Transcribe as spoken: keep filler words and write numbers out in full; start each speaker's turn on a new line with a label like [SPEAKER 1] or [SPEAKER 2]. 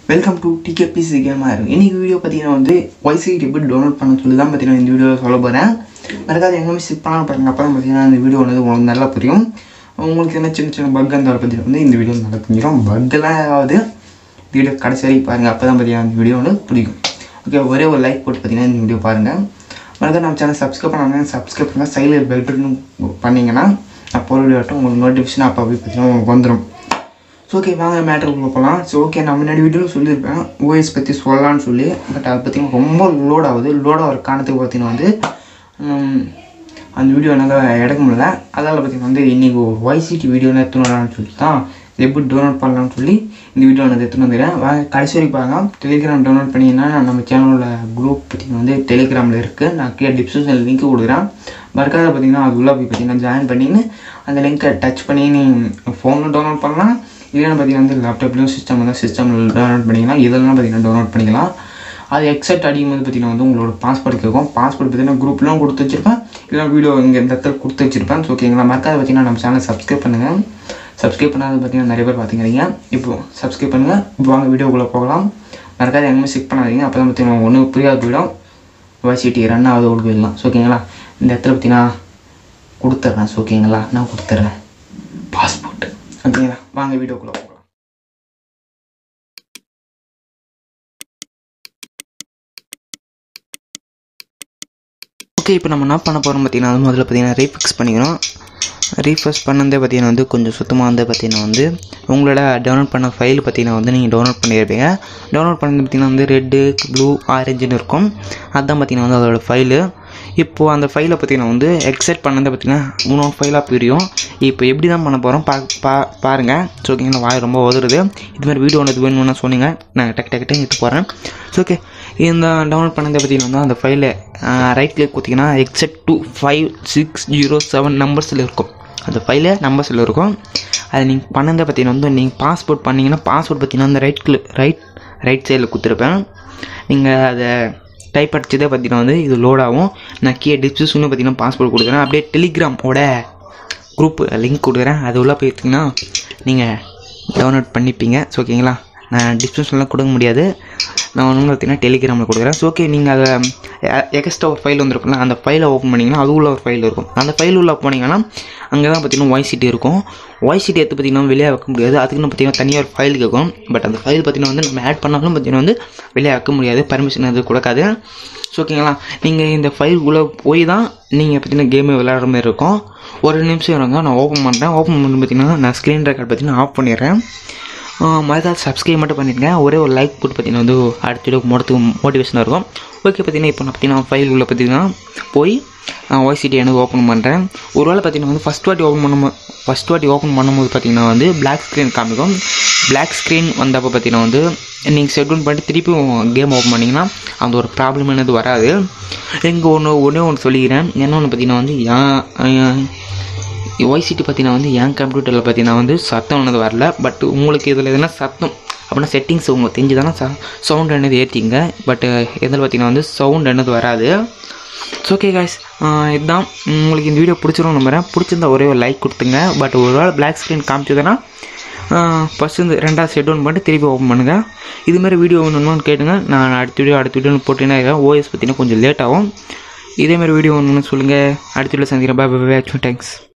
[SPEAKER 1] Welcome to TKPC gamer. இன்னைக்கு video பார்த்தீங்கன்னா வந்து ஒய்சிடி எப்படி டவுன்லோட் பண்ண சொல்லி தான் பார்த்தீங்கன்னா இந்த வீடியோ சொல்ல போகிறேன். மறக்காத எங்கேயுமே ஸ்கிப் பண்ணாமல் பாருங்கள். அப்போ தான் பார்த்தீங்கன்னா இந்த வீடியோ வந்து உங்களுக்கு நல்லா புரியும். உங்களுக்கு என்ன சின்ன சின்ன பக் அந்த பற்றி வந்து இந்த வீடியோ நல்லா புரிஞ்சிடும். பக்கெல்லாம் ஏதாவது வீடியோ கடைசி வரைக்கும் பாருங்கள். அப்போ தான் பார்த்தீங்கன்னா இந்த வீடியோ வந்து பிடிக்கும். ஓகே, ஒரே ஒரு லைக் போட்டு பார்த்தீங்கன்னா இந்த வீடியோ பாருங்கள். மறக்காத நம்ம சேனல் சப்ஸ்கிரைப் பண்ணாமல் சப்ஸ்கிரைப் பண்ணுங்கள். சைடில் பெல் பட்டன் பண்ணிங்கன்னா அப்போ வீடியோ ஆட்டும் உங்களுக்கு நோட்டிஃபிகேஷன் அப்போ அப்படி பார்த்தீங்கன்னா உங்களுக்கு வந்துடும். ஸோ ஓகே, வாங்க மேட்டருக்குள்ளே போகலாம். ஸோ ஓகே, நான் முன்னாடி வீடியோவில் சொல்லியிருப்பேன் ஓஎஸ் பற்றி சொல்லலான்னு சொல்லி. பட் அது பார்த்திங்கன்னா ரொம்ப லோட் ஆகுது. லோட் ஆகிற காரணத்துக்கு பார்த்திங்கன்னா வந்து அந்த வீடியோ என்னால் எடுக்க முடியல. அதால் பார்த்திங்கன்னா வந்து இன்றைக்கி ஒய்சிடி வீடியோவில் எடுத்துன்னு வரலான்னு சொல்லி தான் எப்படி டவுன்லோட் பண்ணலான்னு சொல்லி இந்த வீடியோ நான் எடுத்துன்னு வந்துடுறேன். வாங்க கடைசி வரைக்கும் பாருங்கள். டெலிகிராம் டவுன்லோட் பண்ணிங்கன்னா நம்ம சேனலோட குரூப் பார்த்திங்கன்னா வந்து டெலிகிராமில் இருக்குது. நான் கீழே டிஸ்கிரிப்ஷனில் லிங்க் கொடுக்குறேன். மறக்காத பார்த்திங்கன்னா அது உள்ளே போய் பார்த்திங்கன்னா ஜாயின் பண்ணின்னு அந்த லிங்க்கை டச் பண்ணி நீங்கள் ஃபோனில் டவுன்லோட் பண்ணலாம். இல்லைன்னா பார்த்தீங்கன்னா வந்து லேப்டாப்லேயும் சிஸ்டம் வந்து சிஸ்டமில் டவுன்லோட் பண்ணிக்கலாம். இதெல்லாம் பார்த்தீங்கன்னா டவுன்லோட் பண்ணிக்கலாம். அது எக்ஸெப்ட் அடிக்கும்போது பார்த்தீங்கன்னா வந்து உங்களோட பாஸ்போர்ட் கேட்கும். பாஸ்போர்ட் பார்த்தீங்கன்னா குரூப்லாம் கொடுத்து வச்சிருப்பேன். இல்லைனா வீடியோ இங்கே இந்த இடத்துல கொடுத்து வச்சிருப்பேன். ஸோ ஓகேங்களா, மறக்காத பார்த்தீங்கன்னா நம்ம சேனல் சப்ஸ்கிரைப் பண்ணுங்கள். சப்ஸ்கிரைப் பண்ணாத பார்த்தீங்கன்னா நிறைய பேர் பார்த்துக்கிறீங்க. இப்போது சப்ஸ்கிரைப் பண்ணுங்கள். இப்போ வாங்க வீடியோக்குள்ளே போகலாம். மறக்காத எங்கேயுமே செக் பண்ணாதீங்க. அப்போ தான் பார்த்தீங்கன்னா ஒன்றும் புரியாது போயிடும். ஒய்சிடி ரன் ஆகுது ஓடி போயிடலாம். ஸோ ஓகேங்களா, இந்த இடத்துல பார்த்தீங்கன்னா கொடுத்துட்றேன். ஸோ ஓகேங்களா, நான் கொடுத்துட்றேன் பாஸ்போர்ட். ஓகேங்களா, வாங்க வீடியோக்குள்ளே போகலாம். ஓகே, இப்போ நம்ம என்ன பண்ண போகிறோம் பார்த்தீங்கன்னா அது முதல்ல பார்த்தீங்கன்னா ரீஃபிக்ஸ் பண்ணிக்கிறோம். ரீஃப்ரெஷ் பண்ணதே பார்த்தீங்கன்னா வந்து கொஞ்சம் சுத்தமாக வந்து பார்த்தீங்கன்னா வந்து உங்களோட டவுன்லோட் பண்ண ஃபைல் பார்த்தீங்கன்னா வந்து நீங்கள் டவுன்லோட் பண்ணியிருப்பீங்க. டவுன்லோட் பண்ணது பார்த்தீங்கன்னா வந்து ரெட்டு ப்ளூ ஆரஞ்சுன்னு இருக்கும். அதுதான் பார்த்தீங்கன்னா வந்து அதோடய ஃபைலு. இப்போது அந்த ஃபைலை பார்த்தீங்கன்னா வந்து எக்ஸெப்ட் பண்ணதை பார்த்தீங்கன்னா மூணு ஃபைலாக பிரியும். இப்போ எப்படி தான் பண்ண போகிறோம் பா பா பாருங்கள். ஸோ ஓகேங்களா, வாய் ரொம்ப உதறுது. இதுமாதிரி வீடியோ ஒன்று வேணும்னா சொன்னீங்க, நான் டக்கு டக்கு டக்கு எடுத்து போகிறேன். ஸோ ஓகே, இந்த டவுன்லோட் பண்ணதை பார்த்தீங்கன்னா அந்த ஃபைலை ரைட் கிளிக் கொடுத்தீங்கன்னா except two five six zero seven நம்பர்ஸில் இருக்கும். அந்த ஃபைலை நம்பர்ஸில் இருக்கும். அதை நீங்கள் பண்ணதை பார்த்தீங்கன்னா வந்து நீங்கள் பாஸ்போர்ட் பண்ணிங்கன்னா பாஸ்போர்ட் பார்த்தீங்கன்னா அந்த ரைட் கிளிக் ரைட் ரைட் சைடில் கொடுத்துருப்பேன். நீங்கள் அதை டைப் அடிச்சதே பார்த்தீங்கன்னா வந்து இது லோட் ஆகும். நான் கீழே டிஸ்கிரிப்ஷனில் பார்த்தீங்கன்னா பாஸ்போர்ட் கொடுக்குறேன். அப்படியே டெலிகிராமோட குரூப் லிங்க் கொடுக்குறேன். அது உள்ளே போயிட்டீங்கன்னா நீங்கள் டவுன்லோட் பண்ணிப்பீங்க. ஸோ ஓகேங்களா, நான் டிஸ்கிரிப்ஷன்லாம் கொடுக்க முடியாது. நான் ஒன்று பார்த்தீங்கன்னா டெலிகிராமில் கொடுக்குறேன். ஸோ ஓகே, நீங்கள் அதை எக்ஸ்ட்ரா ஒரு ஃபைல் வந்துருக்குல்ல, அந்த ஃபைலை ஓப்பன் பண்ணிங்கன்னா அது உள்ள ஒரு ஃபைல் இருக்கும். அந்த ஃபைல் உள்ள போனீங்கன்னா அங்கே தான் பார்த்தீங்கன்னா ஒய்சிடி இருக்கும். ஒய்சிடி எடுத்து பார்த்தீங்கன்னா வெளியே வைக்க முடியாது. அதுக்குன்னு பார்த்தீங்கன்னா தனியாக ஒரு ஃபைல் கேட்கும். பட் அந்த ஃபைல் பார்த்தீங்கன்னா வந்து நம்ம ஆட் பண்ணாலும் பார்த்தீங்கன்னா வந்து வெளியே வைக்க முடியாது. பர்மிஷன் அது கொடுக்காது. ஸோ ஓகேங்களா, நீங்கள் இந்த ஃபைல் உள்ளே போய் தான் நீங்கள் பார்த்தீங்கன்னா கேமை விளையாடுற மாதிரி இருக்கும். ஒரு நிமிஷம் இருங்க, நான் ஓப்பன் பண்ணுறேன். ஓப்பன் பண்ணி பார்த்தீங்கன்னா நான் ஸ்க்ரீன் ரெக்கார்ட் பார்த்தீங்கன்னா ஆஃப் பண்ணிடுறேன். மறக்காத சப்ஸ்கிரைப் மட்டும் பண்ணிடுங்க. ஒரே ஒரு லைக் போட்டு பார்த்தீங்கன்னா வந்து அடுத்த வீடியோ போடுறதுக்கு மோட்டிவேஷனாக இருக்கும். ஓகே, பார்த்தீங்கன்னா இப்போ நான் பார்த்தீங்கன்னா ஃபைல் உள்ள பார்த்தீங்கன்னா போய் ஒய்சிடி எனக்கு ஓப்பன் பண்ணுறேன். ஒரு வேளை பார்த்தீங்கன்னா வந்து ஃபஸ்ட் வாட்டி ஓப்பன் பண்ணும் ஃபஸ்ட் வாட்டி ஓப்பன் பண்ணும்போது பார்த்தீங்கன்னா வந்து பிளாக் ஸ்க்ரீன் காமிக்கும். பிளாக் ஸ்க்ரீன் வந்தப்போ பார்த்தீங்கன்னா வந்து நீங்கள் ஷெட்யூல் பண்ணிட்டு திருப்பி கேம் ஓப்பன் பண்ணிங்கன்னா அந்த ஒரு ப்ராப்ளம் என்னது வராது. இங்கே ஒன்று ஒன்றே ஒன்று சொல்லிக்கிறேன். என்ன ஒன்று பார்த்தீங்கன்னா வந்து ஏன் ஒய்சிடி பார்த்தீங்கன்னா வந்து என் கம்ப்யூட்டரில் பார்த்தீங்கன்னா வந்து சத்தம் ஒன்று வரல. பட் உங்களுக்கு இதில் எதுனா சத்தம் அப்படின்னா செட்டிங்ஸ் உங்களுக்கு தெரிஞ்சு தானே ச சவுண்ட் என்னது ஏற்றிங்க. பட் இதில் பார்த்தீங்கன்னா வந்து சவுண்ட் என்னது வராது. ஸோ ஓகே காய்ஸ், இதுதான் உங்களுக்கு இந்த வீடியோ பிடிச்சிரும் நம்புறேன். பிடிச்சிருந்தா ஒரே ஒரு லைக் கொடுத்துங்க. பட் ஒரு வேளை பிளாக் ஸ்க்ரீன் காமிச்சதுன்னா ஃபஸ்ட்டு இந்த ரெண்டாவது ஷெட்யூல் பண்ணிட்டு திருப்பி ஓப்பன் பண்ணுங்கள். இதுமாதிரி வீடியோ ஒன்று கேட்டுங்க. நான் அடுத்த வீடியோ அடுத்த வீடியோன்னு போட்டீங்கன்னா ஓஎஸ் பார்த்தீங்கன்னா கொஞ்சம் லேட் ஆகும். இதேமாதிரி வீடியோ ஒன்று சொல்லுங்கள். அடுத்த வீடியோ சந்திக்கிறேன். Bye bye. தேங்க்ஸ்.